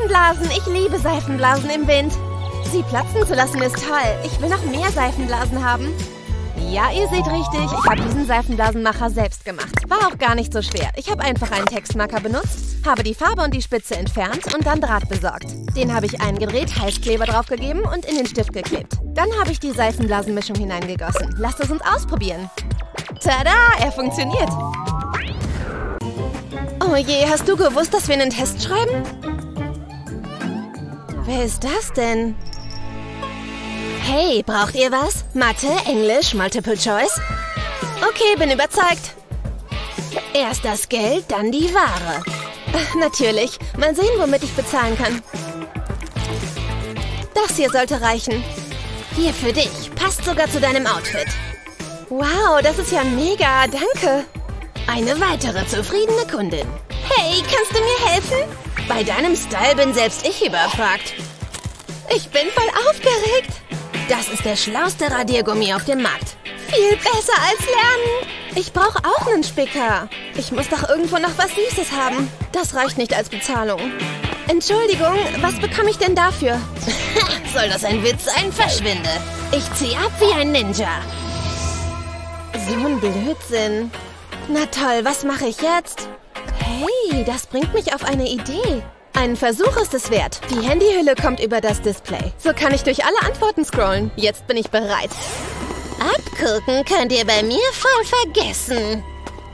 Seifenblasen. Ich liebe Seifenblasen im Wind. Sie platzen zu lassen ist toll. Ich will noch mehr Seifenblasen haben. Ja, ihr seht richtig. Ich habe diesen Seifenblasenmacher selbst gemacht. War auch gar nicht so schwer. Ich habe einfach einen Textmarker benutzt, habe die Farbe und die Spitze entfernt und dann Draht besorgt. Den habe ich eingedreht, Heißkleber draufgegeben und in den Stift geklebt. Dann habe ich die Seifenblasenmischung hineingegossen. Lasst es uns ausprobieren. Tada, er funktioniert. Oh je, hast du gewusst, dass wir einen Test schreiben? Wer ist das denn? Hey, braucht ihr was? Mathe, Englisch, Multiple Choice? Okay, bin überzeugt. Erst das Geld, dann die Ware. Natürlich. Mal sehen, womit ich bezahlen kann. Das hier sollte reichen. Hier für dich. Passt sogar zu deinem Outfit. Wow, das ist ja mega. Danke. Eine weitere zufriedene Kundin. Hey, kannst du mir helfen? Bei deinem Style bin selbst ich überfragt. Ich bin voll aufgeregt. Das ist der schlauste Radiergummi auf dem Markt. Viel besser als lernen. Ich brauche auch einen Spicker. Ich muss doch irgendwo noch was Süßes haben. Das reicht nicht als Bezahlung. Entschuldigung, was bekomme ich denn dafür? Soll das ein Witz sein? Verschwinde. Ich ziehe ab wie ein Ninja. So ein Blödsinn. Na toll, was mache ich jetzt? Hey, das bringt mich auf eine Idee. Ein Versuch ist es wert. Die Handyhülle kommt über das Display. So kann ich durch alle Antworten scrollen. Jetzt bin ich bereit. Abgucken könnt ihr bei mir voll vergessen.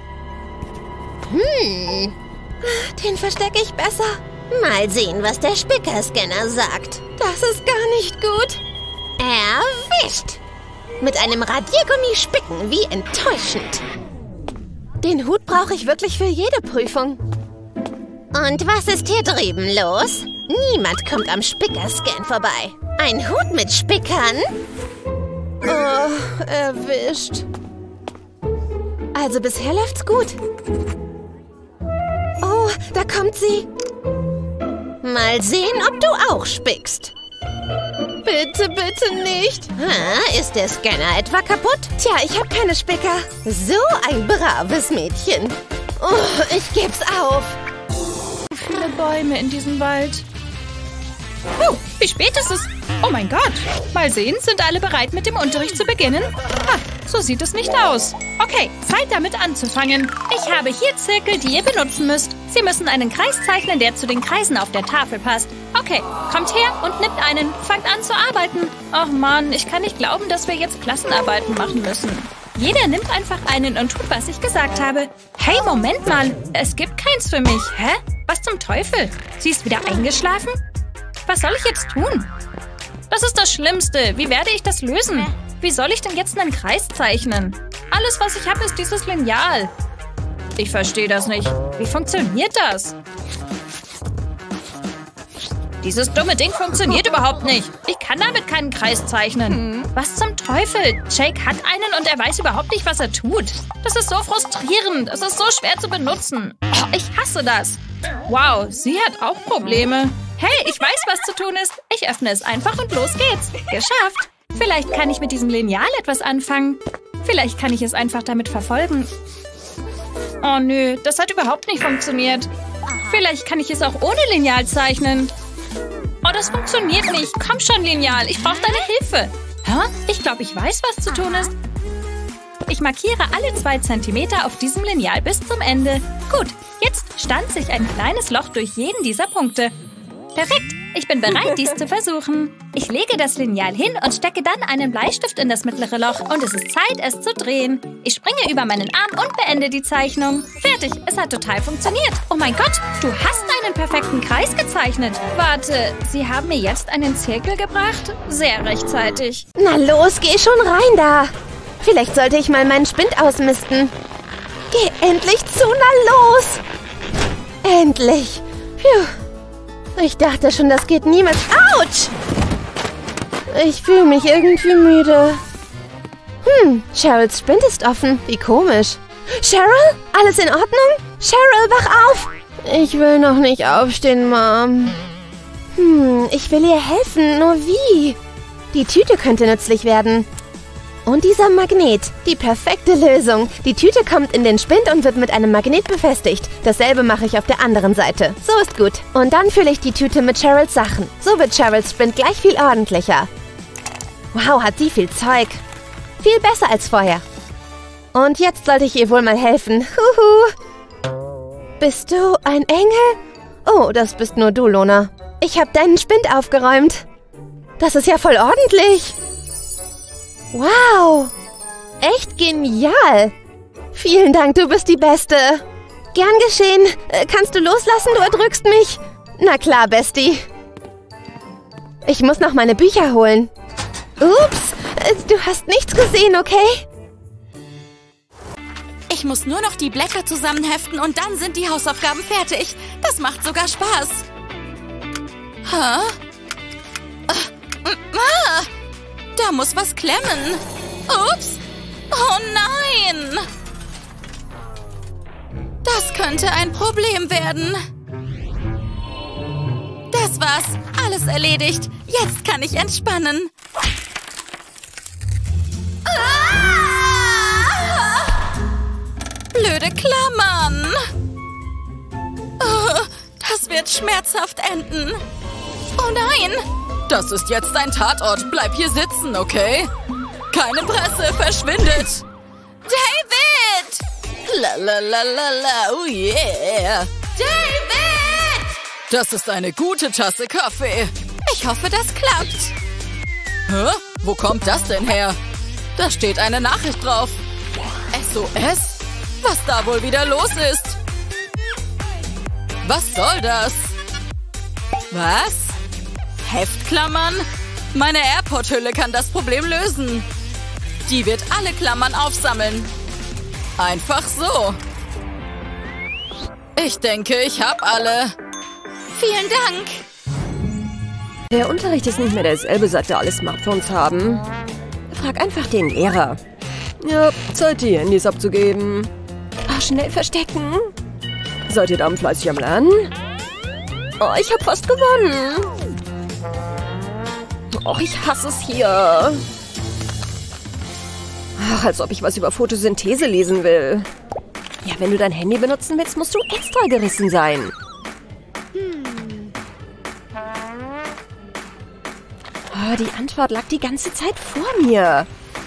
Den verstecke ich besser. Mal sehen, was der Spickerscanner sagt. Das ist gar nicht gut. Erwischt. Mit einem Radiergummi spicken, wie enttäuschend. Den Hut brauche ich wirklich für jede Prüfung. Und was ist hier drüben los? Niemand kommt am Spickerscan vorbei. Ein Hut mit Spickern? Oh, erwischt. Also bisher läuft's gut. Oh, da kommt sie. Mal sehen, ob du auch spickst. Bitte, bitte nicht. Ist der Scanner etwa kaputt? Tja, ich habe keine Spicker. So ein braves Mädchen. Oh, ich geb's auf. Viele Bäume in diesem Wald. Oh, wie spät ist es? Oh mein Gott. Mal sehen, sind alle bereit, mit dem Unterricht zu beginnen? So sieht es nicht aus. Okay, Zeit damit anzufangen. Ich habe hier Zirkel, die ihr benutzen müsst. Sie müssen einen Kreis zeichnen, der zu den Kreisen auf der Tafel passt. Okay, kommt her und nimmt einen. Fangt an zu arbeiten. Ach Mann, ich kann nicht glauben, dass wir jetzt Klassenarbeiten machen müssen. Jeder nimmt einfach einen und tut, was ich gesagt habe. Hey, Moment mal. Es gibt keins für mich. Hä? Was zum Teufel? Sie ist wieder eingeschlafen? Was soll ich jetzt tun? Das ist das Schlimmste. Wie werde ich das lösen? Wie soll ich denn jetzt einen Kreis zeichnen? Alles, was ich habe, ist dieses Lineal. Ich verstehe das nicht. Wie funktioniert das? Dieses dumme Ding funktioniert überhaupt nicht. Ich kann damit keinen Kreis zeichnen. Was zum Teufel? Jake hat einen und er weiß überhaupt nicht, was er tut. Das ist so frustrierend. Es ist so schwer zu benutzen. Oh, ich hasse das. Wow, sie hat auch Probleme. Hey, ich weiß, was zu tun ist. Ich öffne es einfach und los geht's. Geschafft. Vielleicht kann ich mit diesem Lineal etwas anfangen. Vielleicht kann ich es einfach damit verfolgen. Oh nö, das hat überhaupt nicht funktioniert. Vielleicht kann ich es auch ohne Lineal zeichnen. Oh, das funktioniert nicht. Komm schon, Lineal. Ich brauche deine Hilfe. Hä? Ich glaube, ich weiß, was zu tun ist. Ich markiere alle 2 Zentimeter auf diesem Lineal bis zum Ende. Gut, jetzt stanze ich ein kleines Loch durch jeden dieser Punkte. Perfekt. Ich bin bereit, dies zu versuchen. Ich lege das Lineal hin und stecke dann einen Bleistift in das mittlere Loch. Und es ist Zeit, es zu drehen. Ich springe über meinen Arm und beende die Zeichnung. Fertig. Es hat total funktioniert. Oh mein Gott, du hast einen perfekten Kreis gezeichnet. Warte, Sie haben mir jetzt einen Zirkel gebracht? Sehr rechtzeitig. Na los, geh schon rein da. Vielleicht sollte ich mal meinen Spind ausmisten. Geh endlich zu, na los. Endlich. Phew. Ich dachte schon, das geht niemals. Autsch! Ich fühle mich irgendwie müde. Cheryls Spind ist offen. Wie komisch. Cheryl? Alles in Ordnung? Cheryl, wach auf! Ich will noch nicht aufstehen, Mom. Ich will ihr helfen, nur wie? Die Tüte könnte nützlich werden. Und dieser Magnet. Die perfekte Lösung. Die Tüte kommt in den Spind und wird mit einem Magnet befestigt. Dasselbe mache ich auf der anderen Seite. So ist gut. Und dann fülle ich die Tüte mit Cheryls Sachen. So wird Cheryls Spind gleich viel ordentlicher. Wow, hat sie viel Zeug. Viel besser als vorher. Und jetzt sollte ich ihr wohl mal helfen. Huhu. Bist du ein Engel? Oh, das bist nur du, Lona. Ich habe deinen Spind aufgeräumt. Das ist ja voll ordentlich. Wow. Echt genial. Vielen Dank, du bist die Beste. Gern geschehen. Kannst du loslassen, du erdrückst mich? Na klar, Bestie. Ich muss noch meine Bücher holen. Ups, du hast nichts gesehen, okay? Ich muss nur noch die Blätter zusammenheften und dann sind die Hausaufgaben fertig. Das macht sogar Spaß. Hä? Da muss was klemmen. Ups. Oh nein. Das könnte ein Problem werden. Das war's. Alles erledigt. Jetzt kann ich entspannen. Blöde Klammern. Oh, das wird schmerzhaft enden. Oh nein. Das ist jetzt ein Tatort. Bleib hier sitzen, okay? Keine Presse, verschwindet. David! La la la la la, oh yeah. David! Das ist eine gute Tasse Kaffee. Ich hoffe, das klappt. Hä? Wo kommt das denn her? Da steht eine Nachricht drauf. SOS? Was da wohl wieder los ist? Was soll das? Was? Heftklammern? Meine AirPod-Hülle kann das Problem lösen. Die wird alle Klammern aufsammeln. Einfach so. Ich denke, ich habe alle. Vielen Dank. Der Unterricht ist nicht mehr derselbe, seit wir alle Smartphones haben. Frag einfach den Lehrer. Ja, Zeit, die Handys abzugeben. Ah, schnell verstecken. Seid ihr da fleißig am Lernen? Oh, ich hab fast gewonnen. Oh, ich hasse es hier. Ach, als ob ich was über Photosynthese lesen will. Ja, wenn du dein Handy benutzen willst, musst du extra gerissen sein. Oh, die Antwort lag die ganze Zeit vor mir.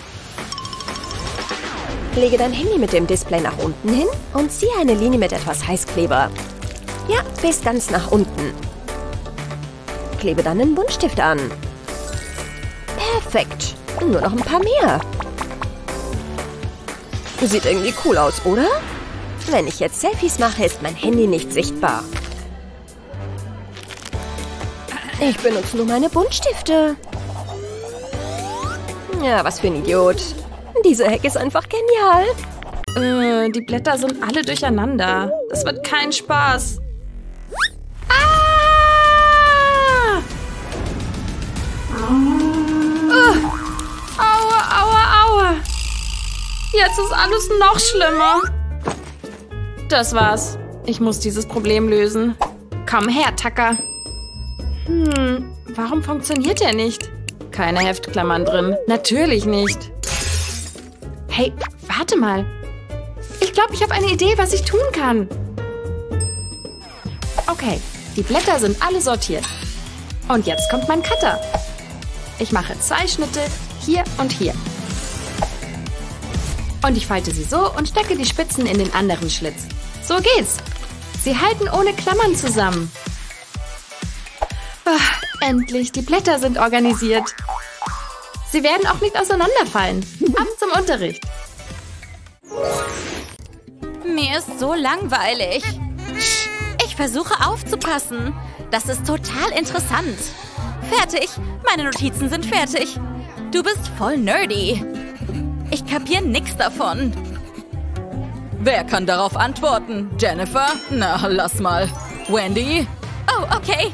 Lege dein Handy mit dem Display nach unten hin und ziehe eine Linie mit etwas Heißkleber. Ja, bis ganz nach unten. Klebe dann einen Buntstift an. Perfekt. Nur noch ein paar mehr. Sieht irgendwie cool aus, oder? Wenn ich jetzt Selfies mache, ist mein Handy nicht sichtbar. Ich benutze nur meine Buntstifte. Ja, was für ein Idiot. Diese Hack ist einfach genial. Die Blätter sind alle durcheinander. Das wird kein Spaß. Aua, aua, aua. Jetzt ist alles noch schlimmer. Das war's. Ich muss dieses Problem lösen. Komm her, Tucker. Warum funktioniert der nicht? Keine Heftklammern drin. Natürlich nicht. Hey, warte mal. Ich glaube, ich habe eine Idee, was ich tun kann. Okay, die Blätter sind alle sortiert. Und jetzt kommt mein Cutter. Ich mache 2 Schnitte, hier und hier. Und ich falte sie so und stecke die Spitzen in den anderen Schlitz. So geht's. Sie halten ohne Klammern zusammen. Ach, endlich, die Blätter sind organisiert. Sie werden auch nicht auseinanderfallen. Ab zum Unterricht. Mir ist so langweilig. Ich versuche aufzupassen. Das ist total interessant. Fertig. Meine Notizen sind fertig. Du bist voll nerdy. Ich kapiere nichts davon. Wer kann darauf antworten? Jennifer? Na, lass mal. Wendy? Oh, okay.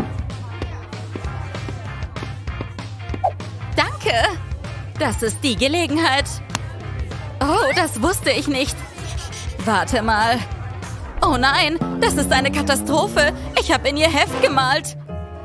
Danke. Das ist die Gelegenheit. Oh, das wusste ich nicht. Warte mal. Oh nein, das ist eine Katastrophe. Ich habe in ihr Heft gemalt.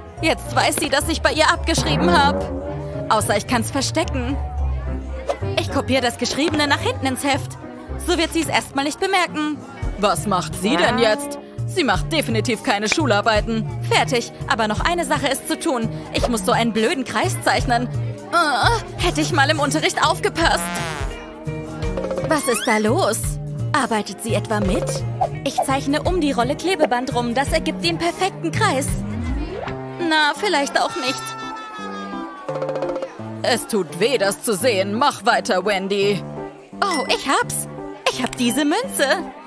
Jetzt weiß sie, dass ich bei ihr abgeschrieben habe. Außer ich kann es verstecken. Ich kopiere das Geschriebene nach hinten ins Heft. So wird sie es erstmal nicht bemerken. Was macht sie denn jetzt? Sie macht definitiv keine Schularbeiten. Fertig, aber noch eine Sache ist zu tun. Ich muss so einen blöden Kreis zeichnen. Hätte ich mal im Unterricht aufgepasst. Was ist da los? Arbeitet sie etwa mit? Ich zeichne um die Rolle Klebeband rum. Das ergibt den perfekten Kreis. Na, vielleicht auch nicht. Es tut weh, das zu sehen. Mach weiter, Wendy. Oh, ich hab's. Ich hab diese Münze.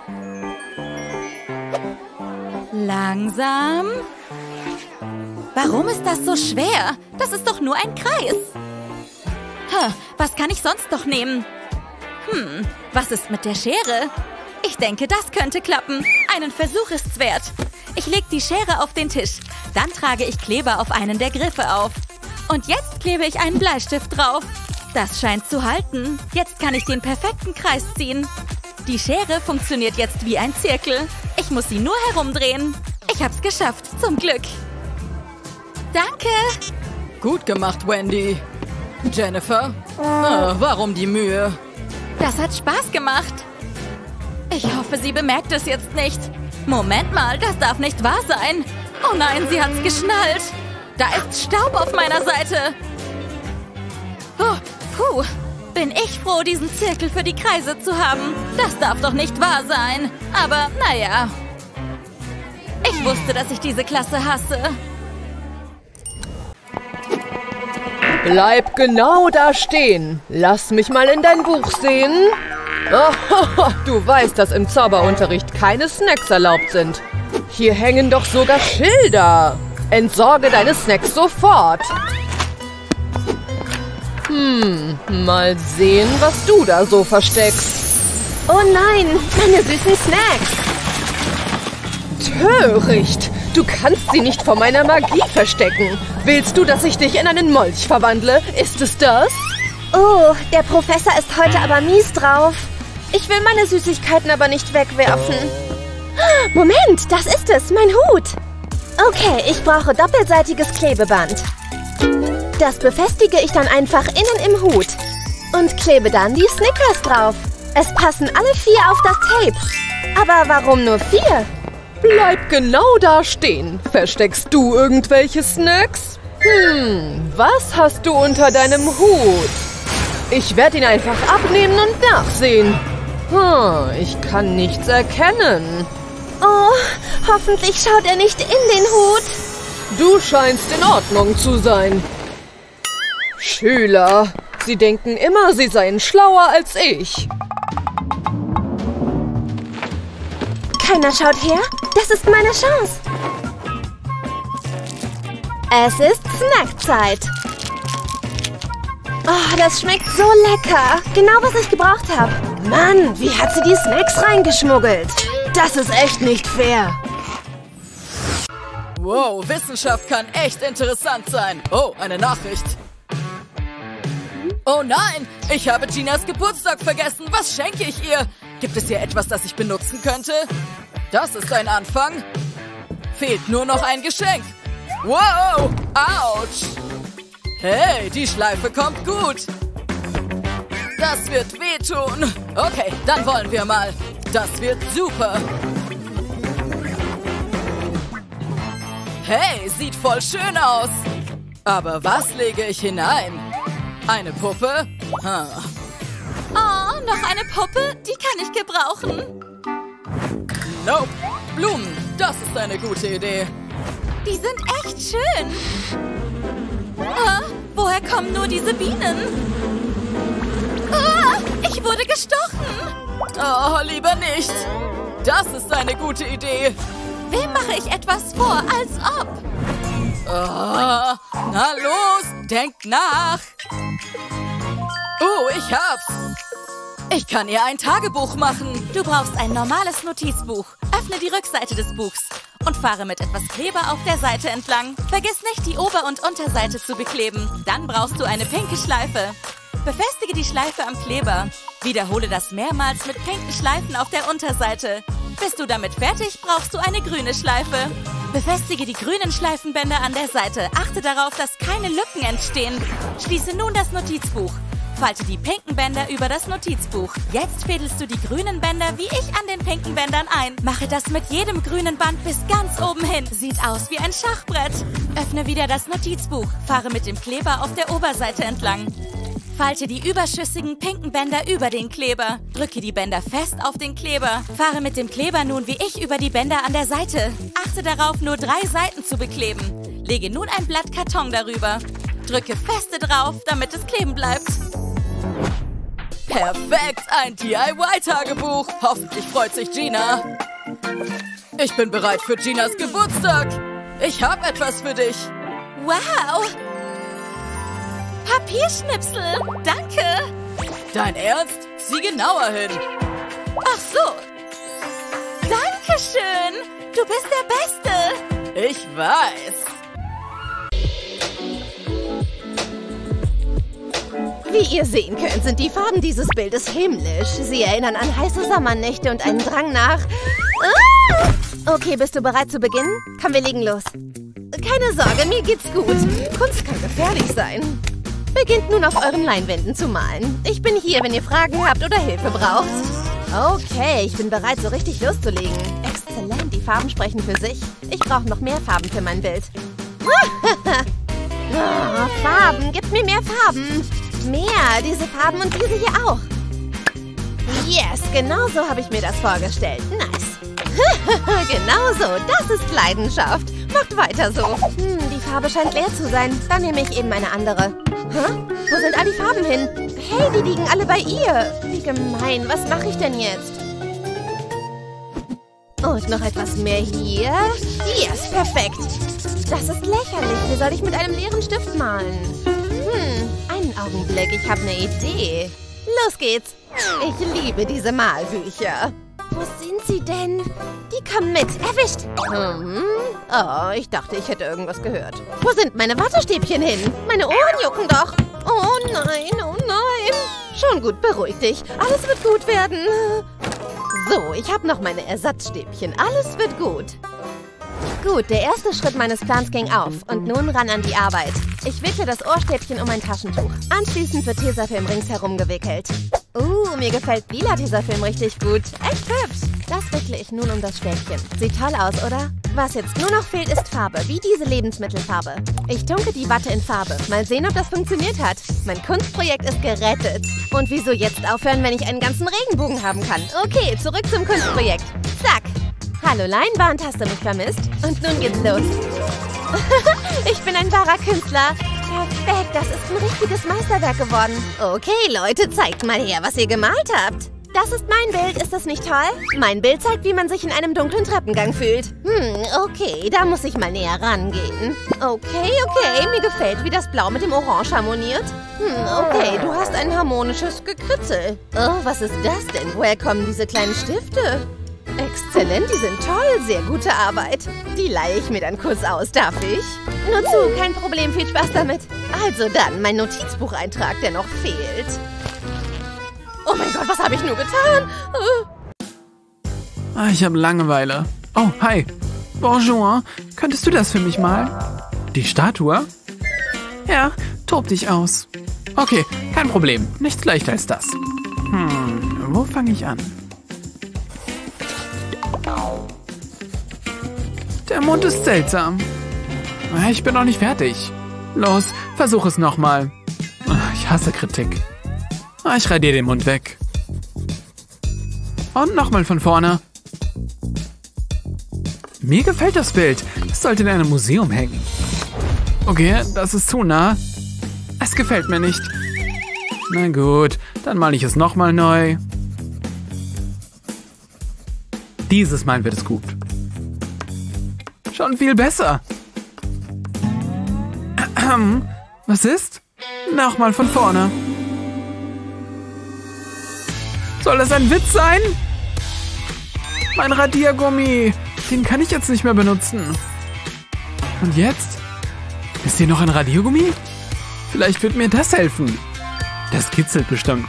Langsam. Warum ist das so schwer? Das ist doch nur ein Kreis. Was kann ich sonst noch nehmen? Was ist mit der Schere? Ich denke, das könnte klappen. Einen Versuch ist's wert. Ich lege die Schere auf den Tisch. Dann trage ich Kleber auf einen der Griffe auf. Und jetzt klebe ich einen Bleistift drauf. Das scheint zu halten. Jetzt kann ich den perfekten Kreis ziehen. Die Schere funktioniert jetzt wie ein Zirkel. Ich muss sie nur herumdrehen. Ich hab's geschafft, zum Glück. Danke. Gut gemacht, Wendy. Jennifer? Warum die Mühe? Das hat Spaß gemacht. Ich hoffe, sie bemerkt es jetzt nicht. Moment mal, das darf nicht wahr sein. Oh nein, sie hat's geschnallt. Da ist Staub auf meiner Seite. Puh, bin ich froh, diesen Zirkel für die Kreise zu haben. Das darf doch nicht wahr sein. Aber naja. Ich wusste, dass ich diese Klasse hasse. Bleib genau da stehen. Lass mich mal in dein Buch sehen. Oh, du weißt, dass im Zauberunterricht keine Snacks erlaubt sind. Hier hängen doch sogar Schilder. Entsorge deine Snacks sofort. Mal sehen, was du da so versteckst. Oh nein, meine süßen Snacks. Töricht! Du kannst sie nicht vor meiner Magie verstecken. Willst du, dass ich dich in einen Molch verwandle? Ist es das? Oh, der Professor ist heute aber mies drauf. Ich will meine Süßigkeiten aber nicht wegwerfen. Moment, das ist es, mein Hut. Okay, ich brauche doppelseitiges Klebeband. Das befestige ich dann einfach innen im Hut. Und klebe dann die Snickers drauf. Es passen alle 4 auf das Tape. Aber warum nur 4? Bleib genau da stehen. Versteckst du irgendwelche Snacks? Was hast du unter deinem Hut? Ich werde ihn einfach abnehmen und nachsehen. Ich kann nichts erkennen. Oh, hoffentlich schaut er nicht in den Hut. Du scheinst in Ordnung zu sein. Schüler, sie denken immer, sie seien schlauer als ich. Keiner schaut her. Das ist meine Chance. Es ist Snackzeit. Oh, das schmeckt so lecker. Genau, was ich gebraucht habe. Mann, wie hat sie die Snacks reingeschmuggelt? Das ist echt nicht fair. Wow, Wissenschaft kann echt interessant sein. Oh, eine Nachricht. Oh nein, ich habe Ginas Geburtstag vergessen. Was schenke ich ihr? Gibt es hier etwas, das ich benutzen könnte? Das ist ein Anfang. Fehlt nur noch ein Geschenk. Wow, ouch. Hey, die Schleife kommt gut. Das wird wehtun. Okay, dann wollen wir mal. Das wird super. Hey, sieht voll schön aus. Aber was lege ich hinein? Eine Puppe? Oh, noch eine Puppe? Die kann ich gebrauchen. Nope. Blumen, das ist eine gute Idee. Die sind echt schön. Woher kommen nur diese Bienen? Ich wurde gestochen. Oh, lieber nicht. Das ist eine gute Idee. Wem mache ich etwas vor, als ob? Na los, denkt nach. Ich hab's. Ich kann ihr ein Tagebuch machen. Du brauchst ein normales Notizbuch. Öffne die Rückseite des Buchs und fahre mit etwas Kleber auf der Seite entlang. Vergiss nicht, die Ober- und Unterseite zu bekleben. Dann brauchst du eine pinke Schleife. Befestige die Schleife am Kleber. Wiederhole das mehrmals mit pinken Schleifen auf der Unterseite. Bist du damit fertig, brauchst du eine grüne Schleife. Befestige die grünen Schleifenbänder an der Seite. Achte darauf, dass keine Lücken entstehen. Schließe nun das Notizbuch. Falte die pinken Bänder über das Notizbuch. Jetzt fädelst du die grünen Bänder wie ich an den pinken Bändern ein. Mache das mit jedem grünen Band bis ganz oben hin. Sieht aus wie ein Schachbrett. Öffne wieder das Notizbuch. Fahre mit dem Kleber auf der Oberseite entlang. Falte die überschüssigen pinken Bänder über den Kleber. Drücke die Bänder fest auf den Kleber. Fahre mit dem Kleber nun wie ich über die Bänder an der Seite. Achte darauf, nur 3 Seiten zu bekleben. Lege nun ein Blatt Karton darüber. Drücke feste drauf, damit es kleben bleibt. Perfekt, ein DIY-Tagebuch. Hoffentlich freut sich Gina. Ich bin bereit für Ginas Geburtstag. Ich habe etwas für dich. Wow! Papierschnipsel, danke. Dein Ernst? Sieh genauer hin. Ach so. Dankeschön. Du bist der Beste. Ich weiß. Wie ihr sehen könnt, sind die Farben dieses Bildes himmlisch. Sie erinnern an heiße Sommernächte und einen Drang nach... Ah! Okay, bist du bereit zu beginnen? Komm, wir legen los. Keine Sorge, mir geht's gut. Kunst kann gefährlich sein. Beginnt nun auf euren Leinwänden zu malen. Ich bin hier, wenn ihr Fragen habt oder Hilfe braucht. Okay, ich bin bereit, so richtig loszulegen. Exzellent, die Farben sprechen für sich. Ich brauche noch mehr Farben für mein Bild. Oh, Farben, gib mir mehr Farben. Mehr, diese Farben und diese hier auch. Yes, genau so habe ich mir das vorgestellt. Nice. Genau so, das ist Leidenschaft. Macht weiter so. Die Farbe scheint leer zu sein. Dann nehme ich eben eine andere. Hä? Wo sind all die Farben hin? Hey, die liegen alle bei ihr. Wie gemein. Was mache ich denn jetzt? Und noch etwas mehr hier. Yes, perfekt. Das ist lächerlich. Wie soll ich mit einem leeren Stift malen? Einen Augenblick. Ich habe eine Idee. Los geht's. Ich liebe diese Malbücher. Wo sind sie denn? Die kommen mit. Erwischt. Oh, ich dachte, ich hätte irgendwas gehört. Wo sind meine Wattestäbchen hin? Meine Ohren jucken doch. Oh nein, oh nein. Schon gut, beruhig dich. Alles wird gut werden. So, ich habe noch meine Ersatzstäbchen. Alles wird gut. Gut, der erste Schritt meines Plans ging auf. Und nun ran an die Arbeit. Ich wickle das Ohrstäbchen um ein Taschentuch. Anschließend wird Tesafilm ringsherum gewickelt. Mir gefällt lila Tesafilm richtig gut. Echt hübsch. Das wickle ich nun um das Stäbchen. Sieht toll aus, oder? Was jetzt nur noch fehlt, ist Farbe, wie diese Lebensmittelfarbe. Ich tunke die Watte in Farbe. Mal sehen, ob das funktioniert hat. Mein Kunstprojekt ist gerettet. Und wieso jetzt aufhören, wenn ich einen ganzen Regenbogen haben kann? Okay, zurück zum Kunstprojekt. Zack. Hallo Leinwand, hast du mich vermisst? Und nun geht's los. Ich bin ein wahrer Künstler. Perfekt, das ist ein richtiges Meisterwerk geworden. Okay, Leute, zeigt mal her, was ihr gemalt habt. Das ist mein Bild, ist das nicht toll? Mein Bild zeigt, wie man sich in einem dunklen Treppengang fühlt. Okay, da muss ich mal näher rangehen. Okay, mir gefällt, wie das Blau mit dem Orange harmoniert. Okay, du hast ein harmonisches Gekritzel. Oh, was ist das denn? Woher kommen diese kleinen Stifte? Exzellent, die sind toll. Sehr gute Arbeit. Die leihe ich mir dann kurz aus, darf ich? Nur zu, kein Problem, viel Spaß damit. Also dann, mein Notizbucheintrag, der noch fehlt. Oh mein Gott, was habe ich nur getan? Ich habe Langeweile. Oh, hi. Bonjour. Könntest du das für mich malen? Die Statue? Ja, tob dich aus. Okay, kein Problem. Nichts leichter als das. Wo fange ich an? Der Mund ist seltsam. Ich bin noch nicht fertig. Los, versuch es nochmal. Ich hasse Kritik. Ich radiere den Mund weg. Und nochmal von vorne. Mir gefällt das Bild. Es sollte in einem Museum hängen. Okay, das ist zu nah. Es gefällt mir nicht. Na gut, dann male ich es nochmal neu. Dieses Mal wird es gut. Schon viel besser. Was ist? Nochmal von vorne. Soll das ein Witz sein? Mein Radiergummi. Den kann ich jetzt nicht mehr benutzen. Und jetzt? Ist hier noch ein Radiergummi? Vielleicht wird mir das helfen. Das kitzelt bestimmt.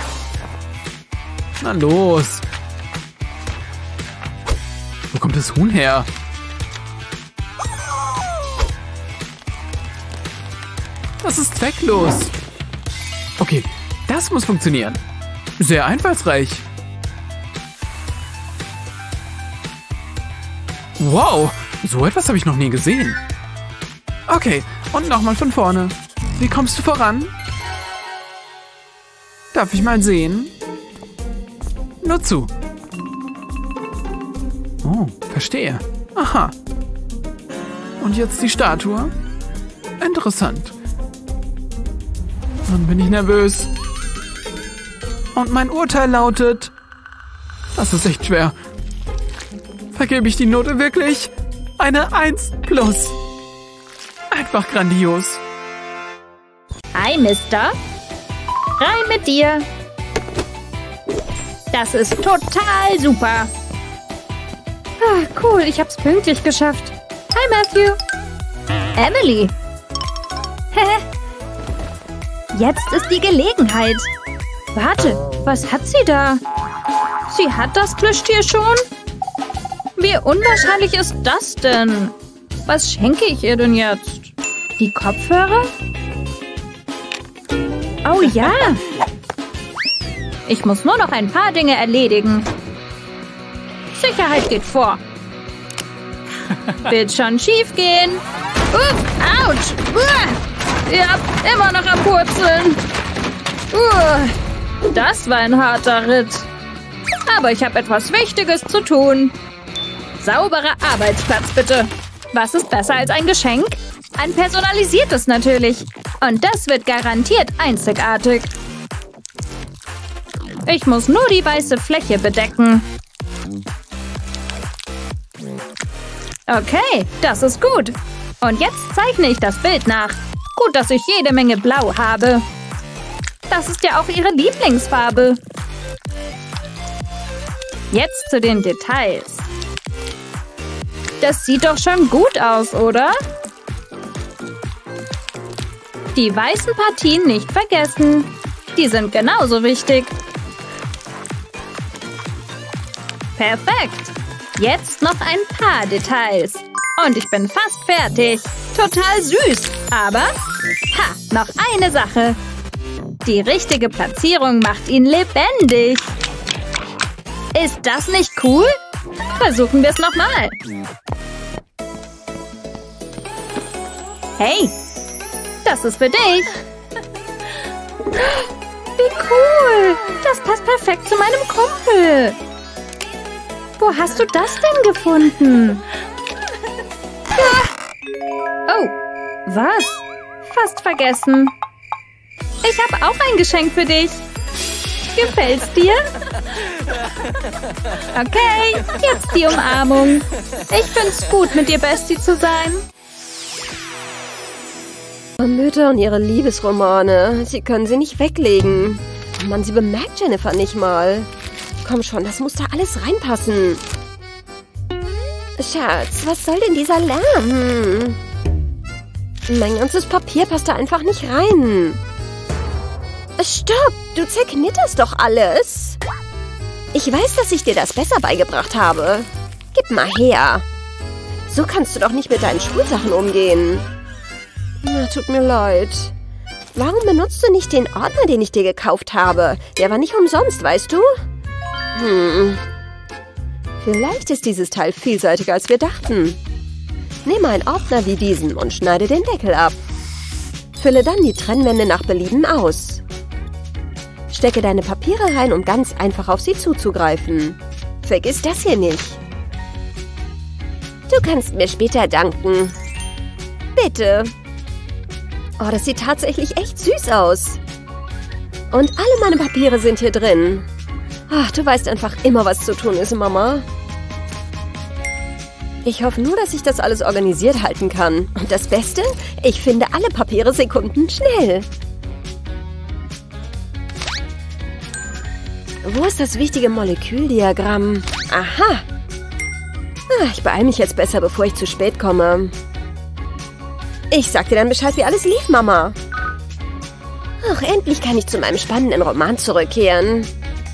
Na los. Wo kommt das Huhn her? Das ist zwecklos. Okay, Das muss funktionieren. Sehr einfallsreich. Wow, so etwas habe ich noch nie gesehen. Okay, und nochmal von vorne. Wie kommst du voran? Darf ich mal sehen? Nur zu. Oh, verstehe. Aha. Und jetzt die Statue? Interessant. Nun bin ich nervös. Und mein Urteil lautet... Das ist echt schwer. Vergebe ich die Note wirklich? Eine 1+. Einfach grandios. Hi, Mister. Rein mit dir. Das ist total super. Ah, cool, ich hab's pünktlich geschafft. Hi, Matthew. Emily. Jetzt ist die Gelegenheit. Warte, was hat sie da? Sie hat das Plüschtier schon? Wie unwahrscheinlich ist das denn? Was schenke ich ihr denn jetzt? Die Kopfhörer? Oh ja. Ich muss nur noch ein paar Dinge erledigen. Sicherheit geht vor. Wird schon schief gehen. Autsch. Ihr habt immer noch am Purzeln. Das war ein harter Ritt. Aber ich habe etwas Wichtiges zu tun. Sauberer Arbeitsplatz, bitte. Was ist besser als ein Geschenk? Ein personalisiertes natürlich. Und das wird garantiert einzigartig. Ich muss nur die weiße Fläche bedecken. Okay, das ist gut. Und jetzt zeichne ich das Bild nach. Gut, dass ich jede Menge Blau habe. Das ist ja auch ihre Lieblingsfarbe. Jetzt zu den Details. Das sieht doch schon gut aus, oder? Die weißen Partien nicht vergessen. Die sind genauso wichtig. Perfekt. Jetzt noch ein paar Details. Und ich bin fast fertig. Total süß. Aber, noch eine Sache. Die richtige Platzierung macht ihn lebendig. Ist das nicht cool? Versuchen wir es nochmal. Hey, das ist für dich. Wie cool. Das passt perfekt zu meinem Kumpel. Wo hast du das denn gefunden? Oh, was? Fast vergessen. Ich habe auch ein Geschenk für dich. Gefällt's dir? Okay, jetzt die Umarmung. Ich find's gut, mit dir Bestie zu sein. Mütter und ihre Liebesromane. Sie können sie nicht weglegen. Oh Mann, sie bemerkt Jennifer nicht mal. Komm schon, das muss da alles reinpassen. Schatz, was soll denn dieser Lärm? Mein ganzes Papier passt da einfach nicht rein. Stopp, du zerknitterst doch alles. Ich weiß, dass ich dir das besser beigebracht habe. Gib mal her. So kannst du doch nicht mit deinen Schulsachen umgehen. Na, tut mir leid. Warum benutzt du nicht den Ordner, den ich dir gekauft habe? Der war nicht umsonst, weißt du? Vielleicht ist dieses Teil vielseitiger, als wir dachten. Nimm einen Ordner wie diesen und schneide den Deckel ab. Fülle dann die Trennwände nach Belieben aus. Stecke deine Papiere rein, um ganz einfach auf sie zuzugreifen. Vergiss das hier nicht. Du kannst mir später danken. Bitte. Oh, das sieht tatsächlich echt süß aus. Und alle meine Papiere sind hier drin. Ach, du weißt einfach immer, was zu tun ist, Mama. Ich hoffe nur, dass ich das alles organisiert halten kann. Und das Beste? Ich finde alle Papiere sekundenschnell. Wo ist das wichtige Moleküldiagramm? Aha. Ich beeile mich jetzt besser, bevor ich zu spät komme. Ich sag dir dann Bescheid, wie alles lief, Mama. Ach, endlich kann ich zu meinem spannenden Roman zurückkehren.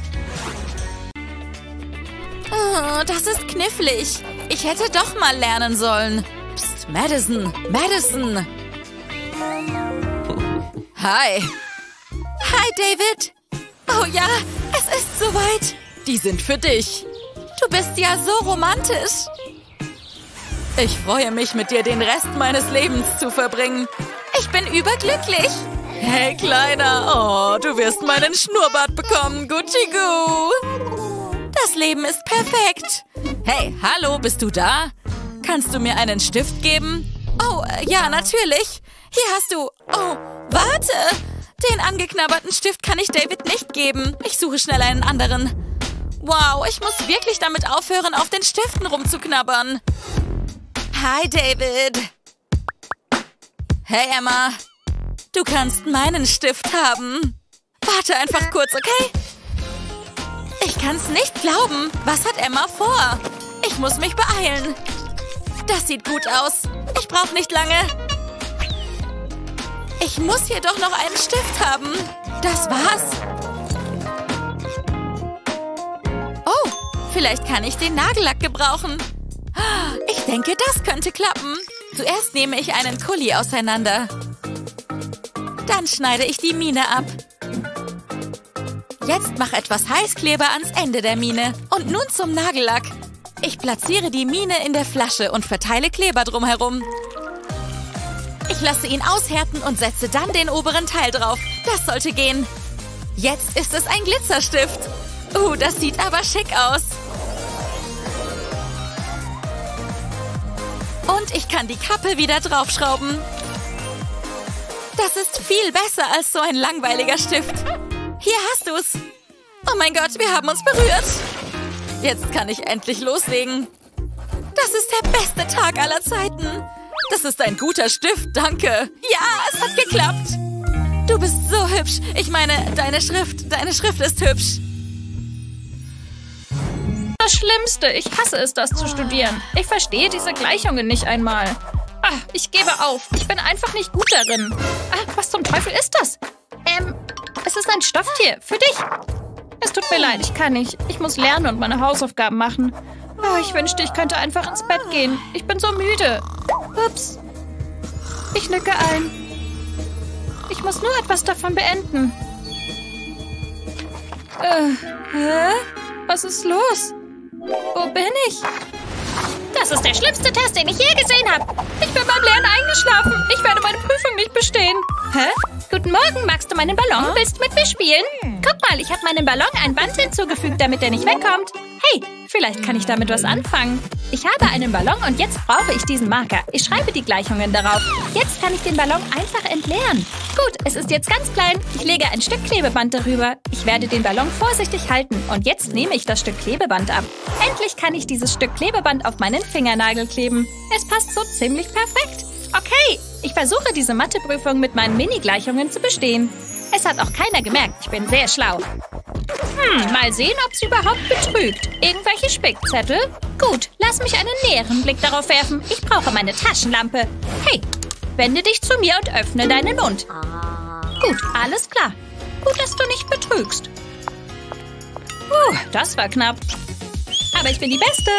Oh, das ist knifflig. Ich hätte doch mal lernen sollen. Psst, Madison, Madison. Hi. Hi, David. Oh ja, es ist soweit. Die sind für dich. Du bist ja so romantisch. Ich freue mich, mit dir den Rest meines Lebens zu verbringen. Ich bin überglücklich. Hey, Kleiner. Oh, du wirst meinen Schnurrbart bekommen, Gucci-Gu. Das Leben ist perfekt. Hey, hallo, bist du da? Kannst du mir einen Stift geben? Oh, ja, natürlich. Hier hast du... Oh, warte. Den angeknabberten Stift kann ich David nicht geben. Ich suche schnell einen anderen. Wow, ich muss wirklich damit aufhören, auf den Stiften rumzuknabbern. Hi, David. Hey, Emma. Du kannst meinen Stift haben. Warte einfach kurz, okay? Ich kann's nicht glauben. Was hat Emma vor? Ich muss mich beeilen. Das sieht gut aus. Ich brauche nicht lange. Ich muss hier doch noch einen Stift haben. Das war's. Oh, vielleicht kann ich den Nagellack gebrauchen. Ich denke, das könnte klappen. Zuerst nehme ich einen Kuli auseinander. Dann schneide ich die Mine ab. Jetzt mach etwas Heißkleber ans Ende der Mine. Und nun zum Nagellack. Ich platziere die Mine in der Flasche und verteile Kleber drumherum. Ich lasse ihn aushärten und setze dann den oberen Teil drauf. Das sollte gehen. Jetzt ist es ein Glitzerstift. Das sieht aber schick aus. Und ich kann die Kappe wieder draufschrauben. Das ist viel besser als so ein langweiliger Stift. Hier hast du's. Oh mein Gott, wir haben uns berührt. Jetzt kann ich endlich loslegen. Das ist der beste Tag aller Zeiten. Das ist ein guter Stift, danke. Ja, es hat geklappt. Du bist so hübsch. Ich meine, deine Schrift ist hübsch. Das Schlimmste. Ich hasse es, das zu studieren. Ich verstehe diese Gleichungen nicht einmal. Ich gebe auf. Ich bin einfach nicht gut darin. Was zum Teufel ist das? Es ist ein Stofftier. Für dich. Es tut mir leid, ich kann nicht. Ich muss lernen und meine Hausaufgaben machen. Ich wünschte, ich könnte einfach ins Bett gehen. Ich bin so müde. Ups. Ich nicke ein. Ich muss nur etwas davon beenden. Hä? Was ist los? Wo bin ich? Das ist der schlimmste Test, den ich je gesehen habe. Ich bin beim Lernen eingeschlafen. Ich werde meine Prüfung nicht bestehen. Hä? Guten Morgen, magst du meinen Ballon? Willst du mit mir spielen? Guck mal, ich habe meinem Ballon ein Band hinzugefügt, damit er nicht wegkommt. Hey, vielleicht kann ich damit was anfangen. Ich habe einen Ballon und jetzt brauche ich diesen Marker. Ich schreibe die Gleichungen darauf. Jetzt kann ich den Ballon einfach entleeren. Gut, es ist jetzt ganz klein. Ich lege ein Stück Klebeband darüber. Ich werde den Ballon vorsichtig halten. Und jetzt nehme ich das Stück Klebeband ab. Endlich kann ich dieses Stück Klebeband auf meinen Fingernagel kleben. Es passt so ziemlich perfekt. Okay, ich versuche diese Matheprüfung mit meinen Mini-Gleichungen zu bestehen. Es hat auch keiner gemerkt, ich bin sehr schlau. Mal sehen, ob sie überhaupt betrügt. Irgendwelche Spickzettel? Gut, lass mich einen näheren Blick darauf werfen. Ich brauche meine Taschenlampe. Hey, wende dich zu mir und öffne deinen Mund. Gut, alles klar. Gut, dass du nicht betrügst. Das war knapp. Aber ich bin die Beste.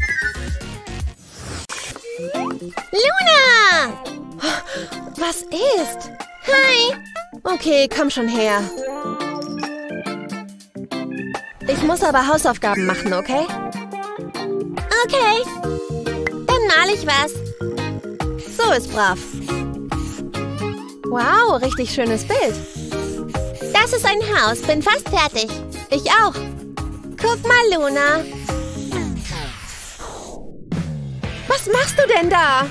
Luna! Was ist? Hi! Okay, komm schon her. Ich muss aber Hausaufgaben machen, okay? Okay. Dann male ich was. So ist brav. Wow, richtig schönes Bild. Das ist ein Haus. Bin fast fertig. Ich auch. Guck mal, Luna. Was machst du denn da?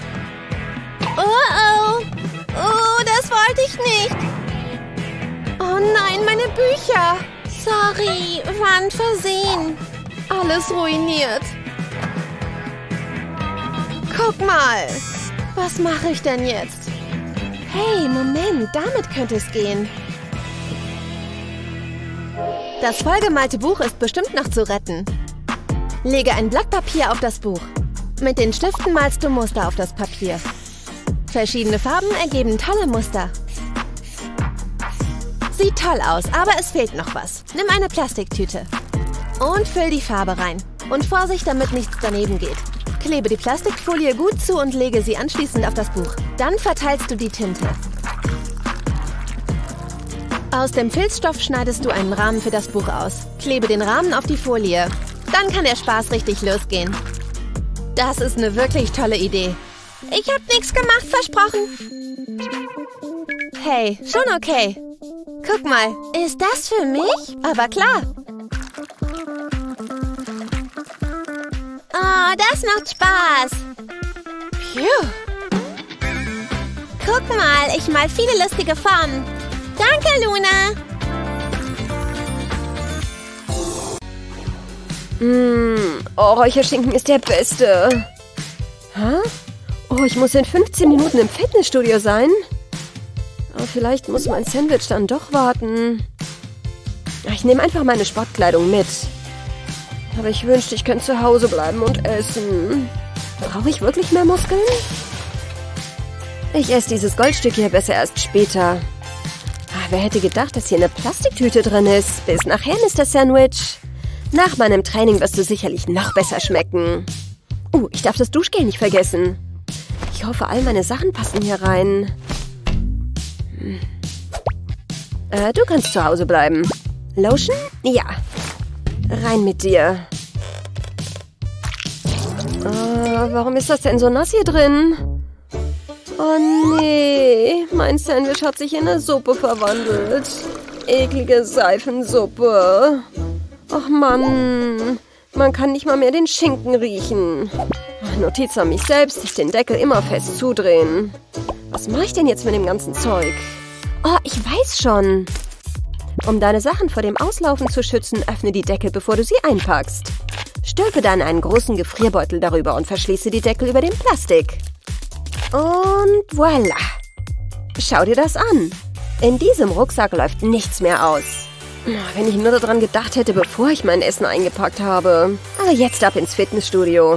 Oh, das wollte ich nicht. Oh nein, meine Bücher. Sorry, war ein Versehen. Alles ruiniert. Guck mal. Was mache ich denn jetzt? Hey, Moment, damit könnte es gehen. Das vollgemalte Buch ist bestimmt noch zu retten. Lege ein Blatt Papier auf das Buch. Mit den Stiften malst du Muster auf das Papier. Verschiedene Farben ergeben tolle Muster. Sieht toll aus, aber es fehlt noch was. Nimm eine Plastiktüte und füll die Farbe rein. Und Vorsicht, damit nichts daneben geht. Klebe die Plastikfolie gut zu und lege sie anschließend auf das Buch. Dann verteilst du die Tinte. Aus dem Filzstoff schneidest du einen Rahmen für das Buch aus. Klebe den Rahmen auf die Folie. Dann kann der Spaß richtig losgehen. Das ist eine wirklich tolle Idee. Ich hab nichts gemacht, versprochen. Hey, schon okay. Guck mal, ist das für mich? Aber klar. Oh, das macht Spaß. Phew. Guck mal, ich mal viele lustige Formen. Danke, Luna. Oh, Räucherschinken ist der Beste. Hä? Oh, ich muss in 15 Minuten im Fitnessstudio sein. Aber vielleicht muss mein Sandwich dann doch warten. Ich nehme einfach meine Sportkleidung mit. Aber ich wünschte, ich könnte zu Hause bleiben und essen. Brauche ich wirklich mehr Muskeln? Ich esse dieses Goldstück hier besser erst später. Wer hätte gedacht, dass hier eine Plastiktüte drin ist? Bis nachher, Mr. Sandwich. Nach meinem Training wirst du sicherlich noch besser schmecken. Ich darf das Duschgel nicht vergessen. Ich hoffe, all meine Sachen passen hier rein. Du kannst zu Hause bleiben. Lotion? Ja. Rein mit dir. Warum ist das denn so nass hier drin? Oh nee, mein Sandwich hat sich in eine Suppe verwandelt. Eklige Seifensuppe. Ach Mann, man kann nicht mal mehr den Schinken riechen. Notiz an mich selbst, sich den Deckel immer fest zudrehen. Was mache ich denn jetzt mit dem ganzen Zeug? Oh, ich weiß schon. Um deine Sachen vor dem Auslaufen zu schützen, öffne die Deckel, bevor du sie einpackst. Stülpe dann einen großen Gefrierbeutel darüber und verschließe die Deckel über dem Plastik. Und voilà. Schau dir das an. In diesem Rucksack läuft nichts mehr aus. Wenn ich nur daran gedacht hätte, bevor ich mein Essen eingepackt habe. Aber jetzt ab ins Fitnessstudio.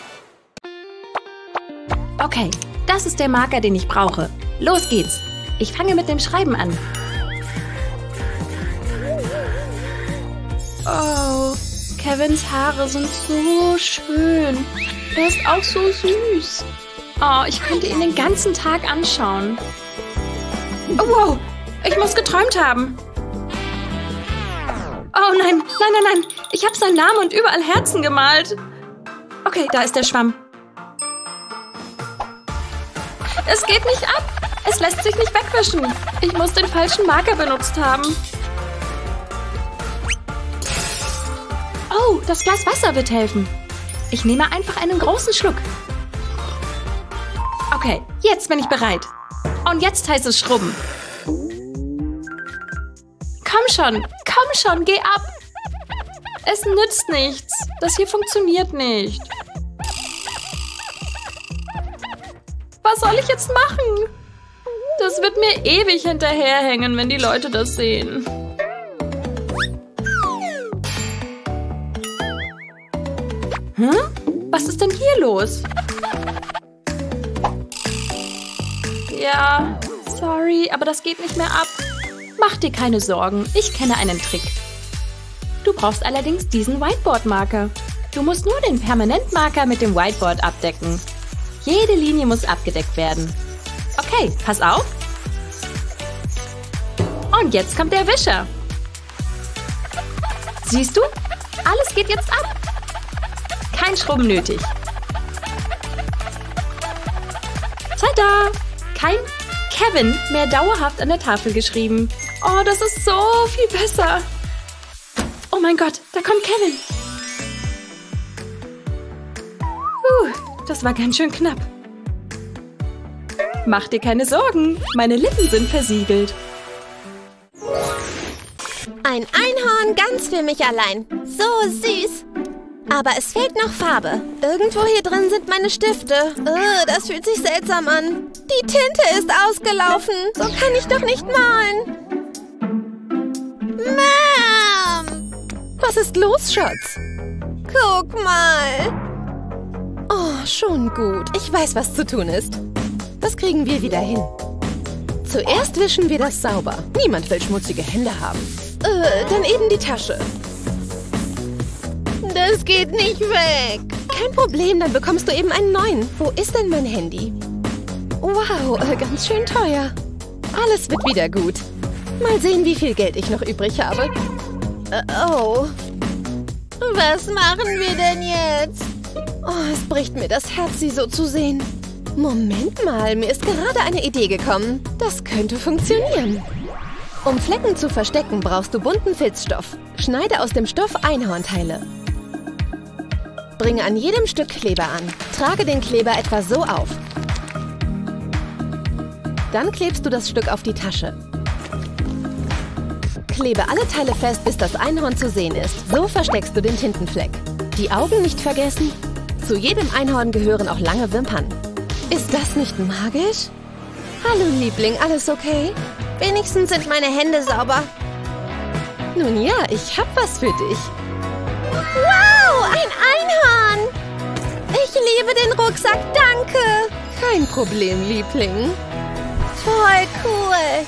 Okay, das ist der Marker, den ich brauche. Los geht's. Ich fange mit dem Schreiben an. Oh, Kevins Haare sind so schön. Er ist auch so süß. Oh, ich könnte ihn den ganzen Tag anschauen. Oh, wow, ich muss geträumt haben. Oh nein, nein, nein, nein. Ich habe seinen Namen und überall Herzen gemalt. Okay, da ist der Schwamm. Es geht nicht ab. Es lässt sich nicht wegwischen. Ich muss den falschen Marker benutzt haben. Oh, das Glas Wasser wird helfen. Ich nehme einfach einen großen Schluck. Okay, jetzt bin ich bereit. Und jetzt heißt es Schrubben. Komm schon, geh ab. Es nützt nichts. Das hier funktioniert nicht. Was soll ich jetzt machen? Das wird mir ewig hinterherhängen, wenn die Leute das sehen. Was ist denn hier los? Ja, sorry, aber das geht nicht mehr ab. Mach dir keine Sorgen, ich kenne einen Trick. Du brauchst allerdings diesen Whiteboard-Marker. Du musst nur den Permanentmarker mit dem Whiteboard abdecken. Jede Linie muss abgedeckt werden. Okay, pass auf. Und jetzt kommt der Wischer. Siehst du? Alles geht jetzt ab. Kein Schrubben nötig. Tada! Kein Kevin mehr dauerhaft an der Tafel geschrieben. Oh, das ist so viel besser. Oh mein Gott, da kommt Kevin. Das war ganz schön knapp. Mach dir keine Sorgen, meine Lippen sind versiegelt. Ein Einhorn ganz für mich allein. So süß. Aber es fehlt noch Farbe. Irgendwo hier drin sind meine Stifte. Das fühlt sich seltsam an. Die Tinte ist ausgelaufen. So kann ich doch nicht malen. Mom! Was ist los, Schatz? Guck mal. Oh, schon gut. Ich weiß, was zu tun ist. Das kriegen wir wieder hin. Zuerst wischen wir das sauber. Niemand will schmutzige Hände haben. Dann eben die Tasche. Das geht nicht weg. Kein Problem, dann bekommst du eben einen neuen. Wo ist denn mein Handy? Wow, ganz schön teuer. Alles wird wieder gut. Mal sehen, wie viel Geld ich noch übrig habe. Oh. Was machen wir denn jetzt? Oh, es bricht mir das Herz, sie so zu sehen. Moment mal, mir ist gerade eine Idee gekommen. Das könnte funktionieren. Um Flecken zu verstecken, brauchst du bunten Filzstoff. Schneide aus dem Stoff Einhornteile. Bringe an jedem Stück Kleber an. Trage den Kleber etwa so auf. Dann klebst du das Stück auf die Tasche. Klebe alle Teile fest, bis das Einhorn zu sehen ist. So versteckst du den Tintenfleck. Die Augen nicht vergessen. Zu jedem Einhorn gehören auch lange Wimpern. Ist das nicht magisch? Hallo Liebling, alles okay? Wenigstens sind meine Hände sauber. Nun ja, ich hab was für dich. Wow, ein Einhorn! Ich liebe den Rucksack, danke! Kein Problem, Liebling. Voll cool.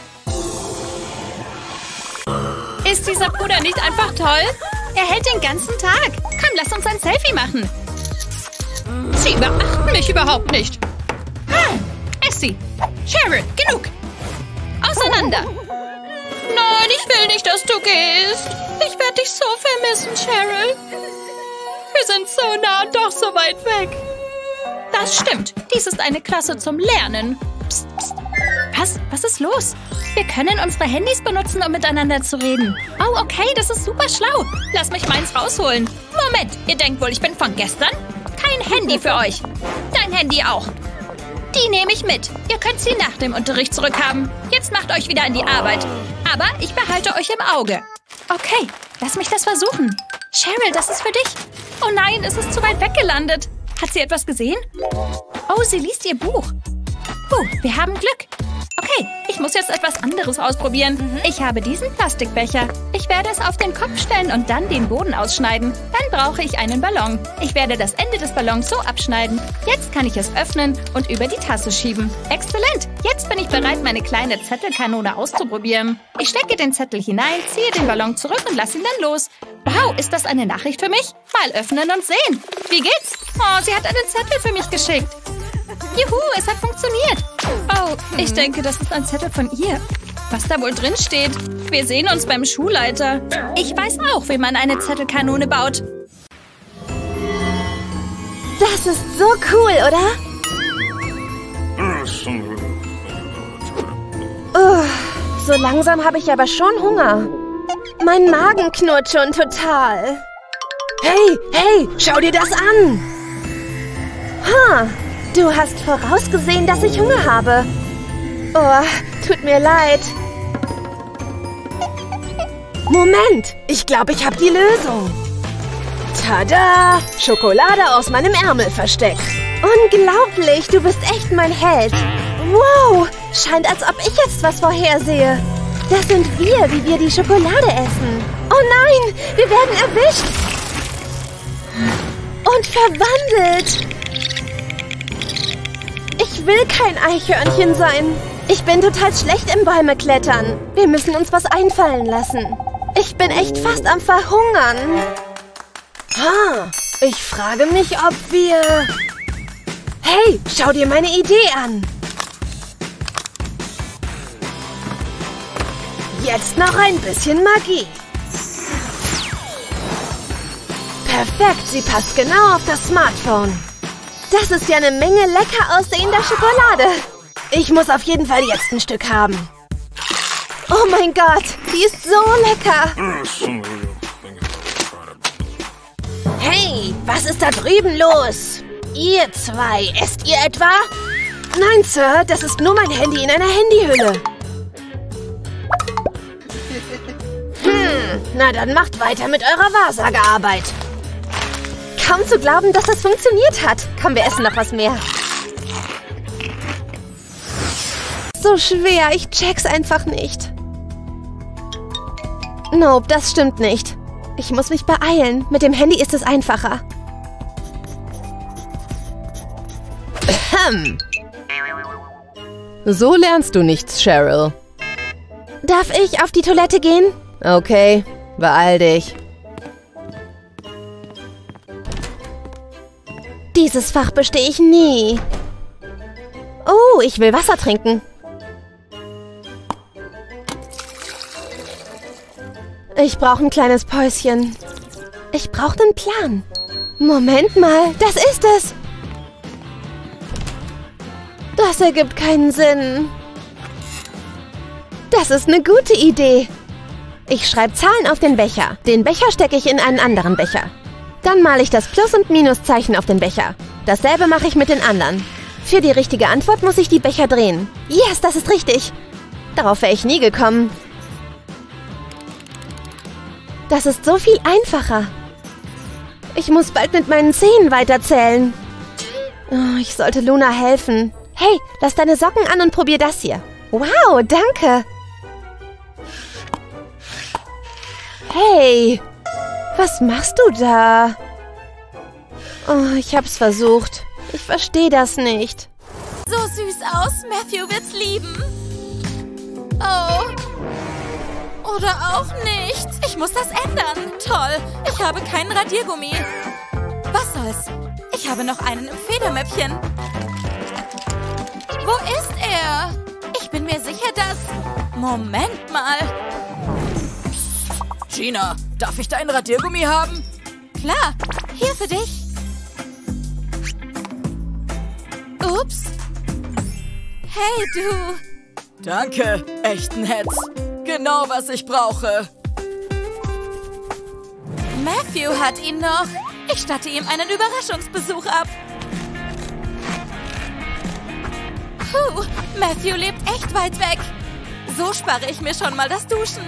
Ist dieser Puder nicht einfach toll? Er hält den ganzen Tag. Komm, lass uns ein Selfie machen. Sie beachten mich überhaupt nicht. Essie, Cheryl, genug. Auseinander. Nein, ich will nicht, dass du gehst. Ich werde dich so vermissen, Cheryl. Wir sind so nah und doch so weit weg. Das stimmt. Dies ist eine Klasse zum Lernen. Psst, psst. Was ist los? Wir können unsere Handys benutzen, um miteinander zu reden. Oh, okay, das ist super schlau. Lass mich meins rausholen. Moment, ihr denkt wohl, ich bin von gestern? Kein Handy für euch. Dein Handy auch. Die nehme ich mit. Ihr könnt sie nach dem Unterricht zurückhaben. Jetzt macht euch wieder an die Arbeit. Aber ich behalte euch im Auge. Okay, lass mich das versuchen. Cheryl, das ist für dich. Oh nein, es ist zu weit weggelandet. Hat sie etwas gesehen? Oh, sie liest ihr Buch. Wir haben Glück. Okay, ich muss jetzt etwas anderes ausprobieren. Ich habe diesen Plastikbecher. Ich werde es auf den Kopf stellen und dann den Boden ausschneiden. Dann brauche ich einen Ballon. Ich werde das Ende des Ballons so abschneiden. Jetzt kann ich es öffnen und über die Tasse schieben. Exzellent! Jetzt bin ich bereit, meine kleine Zettelkanone auszuprobieren. Ich stecke den Zettel hinein, ziehe den Ballon zurück und lasse ihn dann los. Wow, ist das eine Nachricht für mich? Mal öffnen und sehen. Wie geht's? Oh, sie hat einen Zettel für mich geschickt. Juhu, es hat funktioniert. Oh, ich denke, das ist ein Zettel von ihr. Was da wohl drin steht? Wir sehen uns beim Schulleiter. Ich weiß auch, wie man eine Zettelkanone baut. Das ist so cool, oder? So langsam habe ich aber schon Hunger. Mein Magen knurrt schon total. Hey, schau dir das an. Du hast vorausgesehen, dass ich Hunger habe. Oh, tut mir leid. Moment, ich glaube, ich habe die Lösung. Tada! Schokolade aus meinem Ärmel versteckt. Unglaublich, du bist echt mein Held. Wow, scheint, als ob ich jetzt was vorhersehe. Das sind wir, wie wir die Schokolade essen. Oh nein, wir werden erwischt. Und verwandelt. Ich will kein Eichhörnchen sein. Ich bin total schlecht im Bäume klettern. Wir müssen uns was einfallen lassen. Ich bin echt fast am Verhungern. Ich frage mich, ob wir... Hey, schau dir meine Idee an. Jetzt noch ein bisschen Magie. Perfekt, sie passt genau auf das Smartphone. Das ist ja eine Menge lecker aussehender Schokolade. Ich muss auf jeden Fall jetzt ein Stück haben. Oh mein Gott, die ist so lecker. Hey, was ist da drüben los? Ihr zwei, esst ihr etwa? Nein, Sir, das ist nur mein Handy in einer Handyhülle. Na dann macht weiter mit eurer Wahrsagearbeit. Kaum zu glauben, dass das funktioniert hat. Komm, wir essen noch was mehr. So schwer, ich check's einfach nicht. Nope, das stimmt nicht. Ich muss mich beeilen. Mit dem Handy ist es einfacher. So lernst du nichts, Cheryl. Darf ich auf die Toilette gehen? Okay, beeil dich. Dieses Fach bestehe ich nie. Oh, ich will Wasser trinken. Ich brauche ein kleines Päuschen. Ich brauche einen Plan. Moment mal, das ist es. Das ergibt keinen Sinn. Das ist eine gute Idee. Ich schreibe Zahlen auf den Becher. Den Becher stecke ich in einen anderen Becher. Dann male ich das Plus- und Minuszeichen auf den Becher. Dasselbe mache ich mit den anderen. Für die richtige Antwort muss ich die Becher drehen. Yes, das ist richtig. Darauf wäre ich nie gekommen. Das ist so viel einfacher. Ich muss bald mit meinen Zähnen weiterzählen. Oh, ich sollte Luna helfen. Hey, lass deine Socken an und probier das hier. Wow, danke. Hey, was machst du da? Oh, ich hab's versucht. Ich verstehe das nicht. So süß aus. Matthew wird's lieben. Oh. Oder auch nicht. Ich muss das ändern. Toll. Ich habe keinen Radiergummi. Was soll's? Ich habe noch einen im Federmäppchen. Wo ist er? Ich bin mir sicher, dass... Moment mal. Gina, darf ich deinen Radiergummi haben? Klar. Hier für dich. Ups. Hey, du. Danke, echt nett. Genau, was ich brauche. Matthew hat ihn noch. Ich statte ihm einen Überraschungsbesuch ab. Puh, Matthew lebt echt weit weg. So spare ich mir schon mal das Duschen.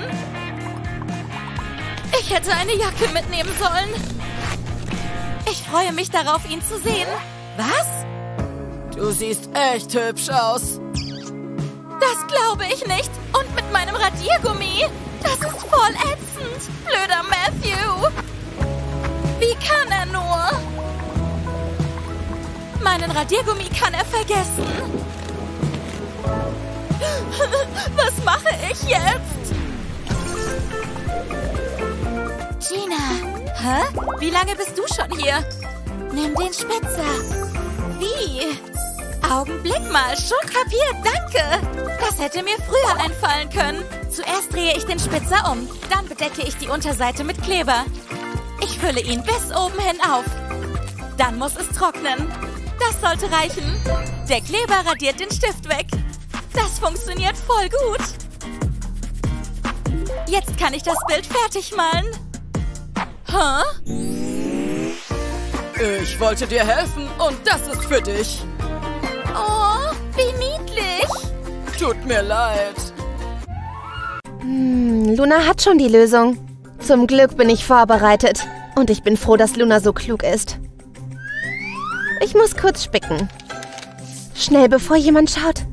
Ich hätte eine Jacke mitnehmen sollen. Ich freue mich darauf, ihn zu sehen. Was? Du siehst echt hübsch aus. Das glaube ich nicht. Und mit meinem Radiergummi. Das ist voll ätzend. Blöder Matthew. Wie kann er nur? Meinen Radiergummi kann er vergessen. Was mache ich jetzt? Gina. Hä? Wie lange bist du schon hier? Nimm den Spitzer. Wie? Augenblick mal, schon kapiert, danke. Das hätte mir früher einfallen können. Zuerst drehe ich den Spitzer um, dann bedecke ich die Unterseite mit Kleber. Ich fülle ihn bis oben hin auf. Dann muss es trocknen. Das sollte reichen. Der Kleber radiert den Stift weg. Das funktioniert voll gut. Jetzt kann ich das Bild fertig malen. Hä? Ich wollte dir helfen und das ist für dich. Oh, wie niedlich. Tut mir leid. Luna hat schon die Lösung. Zum Glück bin ich vorbereitet. Und ich bin froh, dass Luna so klug ist. Ich muss kurz spicken. Schnell, bevor jemand schaut.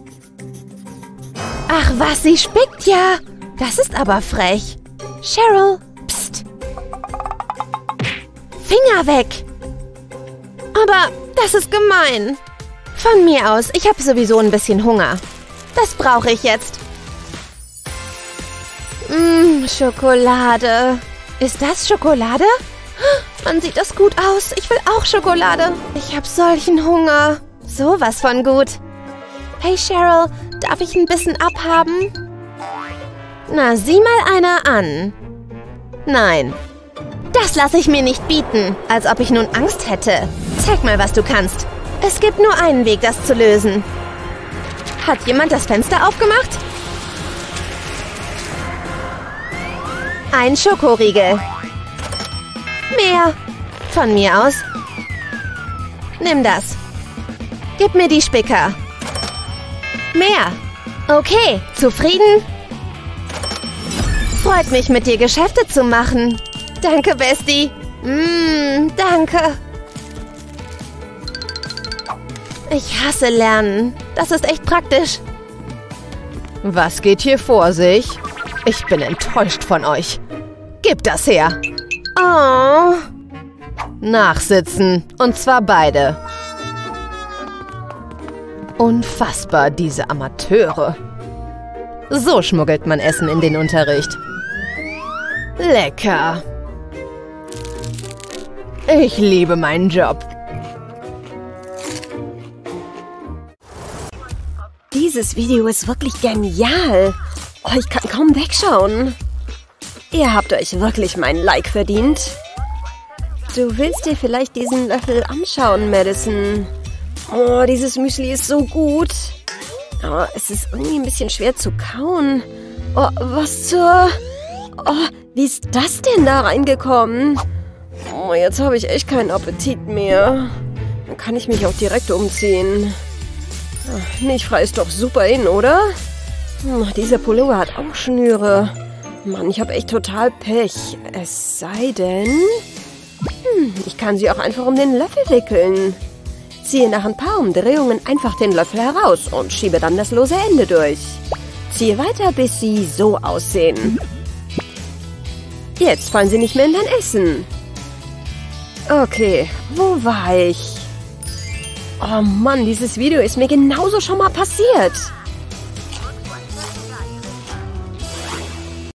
Ach was, sie spickt ja. Das ist aber frech. Cheryl, psst. Finger weg. Aber das ist gemein. Von mir aus, ich habe sowieso ein bisschen Hunger. Das brauche ich jetzt. Schokolade. Ist das Schokolade? Man sieht das gut aus. Ich will auch Schokolade. Ich habe solchen Hunger. Sowas von gut. Hey Cheryl, darf ich ein bisschen abhaben? Na, sieh mal einer an. Nein. Das lasse ich mir nicht bieten. Als ob ich nun Angst hätte. Zeig mal, was du kannst. Es gibt nur einen Weg, das zu lösen. Hat jemand das Fenster aufgemacht? Ein Schokoriegel. Mehr. Von mir aus. Nimm das. Gib mir die Spicker. Mehr. Okay, zufrieden? Freut mich, mit dir Geschäfte zu machen. Danke, Bestie. Danke. Ich hasse Lernen. Das ist echt praktisch. Was geht hier vor sich? Ich bin enttäuscht von euch. Gebt das her. Oh. Nachsitzen. Und zwar beide. Unfassbar, diese Amateure. So schmuggelt man Essen in den Unterricht. Lecker. Ich liebe meinen Job. Dieses Video ist wirklich genial. Oh, ich kann kaum wegschauen. Ihr habt euch wirklich mein Like verdient. Du willst dir vielleicht diesen Löffel anschauen, Madison. Oh, dieses Müsli ist so gut. Oh, es ist irgendwie ein bisschen schwer zu kauen. Oh, was zur... Oh, wie ist das denn da reingekommen? Oh, jetzt habe ich echt keinen Appetit mehr. Dann kann ich mich auch direkt umziehen. Ach, milchfrei ist doch super in, oder? Dieser Pullover hat auch Schnüre. Mann, ich habe echt total Pech. Es sei denn... ich kann sie auch einfach um den Löffel wickeln. Ziehe nach ein paar Umdrehungen einfach den Löffel heraus und schiebe dann das lose Ende durch. Ziehe weiter, bis sie so aussehen. Jetzt fallen sie nicht mehr in dein Essen. Okay, wo war ich? Oh Mann, dieses Video ist mir genauso schon mal passiert.